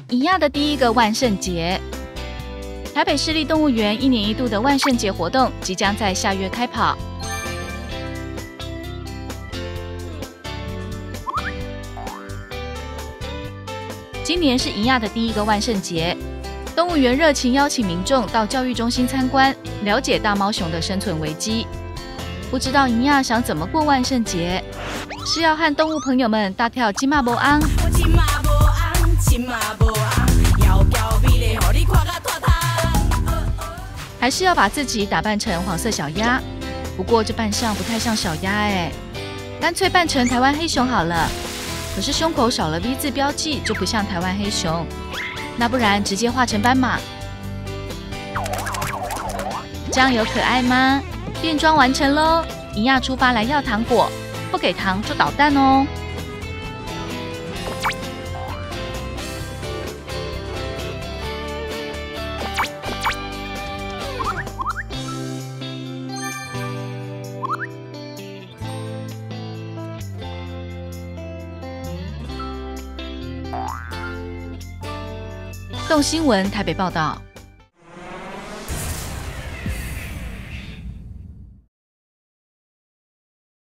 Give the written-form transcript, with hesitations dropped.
一亚的第一个万圣节。台北市立动物园1年1度的万圣节活动即将在下月开跑。今年是一亚的第一个万圣节，动物园热情邀请民众到教育中心参观，了解大猫熊的生存危机。不知道一亚想怎么过万圣节？是要和动物朋友们大跳金马波昂，还是要把自己打扮成黄色小鸭？不过这扮相不太像小鸭哎，干脆扮成台湾黑熊好了。可是胸口少了 V 字标记，就不像台湾黑熊。那不然直接画成斑马，这样有可爱吗？变装完成喽！一亚出发来要糖果，不给糖就捣蛋哦。动新闻台北报道。